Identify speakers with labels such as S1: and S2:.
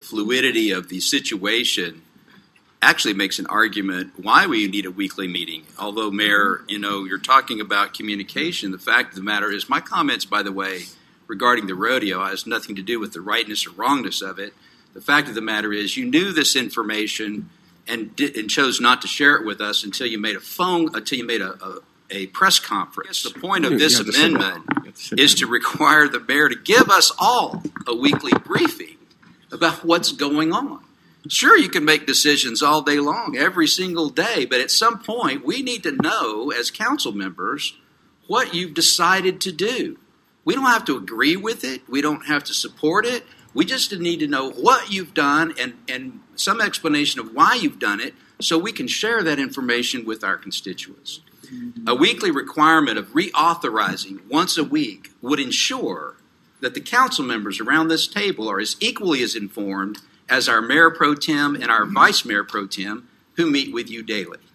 S1: fluidity of the situation actually makes an argument why we need a weekly meeting. Although, Mayor, you're talking about communication. The fact of the matter is, my comments, by the way, regarding the rodeo has nothing to do with the rightness or wrongness of it. The fact of the matter is, you knew this information and chose not to share it with us until you made a press conference. The point of this amendment is to require the mayor to give us all a weekly briefing about what's going on. Sure, you can make decisions all day long, every single day, but at some point we need to know as council members what you've decided to do. We don't have to agree with it. We don't have to support it. We just need to know what you've done and some explanation of why you've done it so we can share that information with our constituents. A weekly requirement of reauthorizing once a week would ensure that the council members around this table are as equally as informed as our mayor pro tem and our vice mayor pro tem who meet with you daily.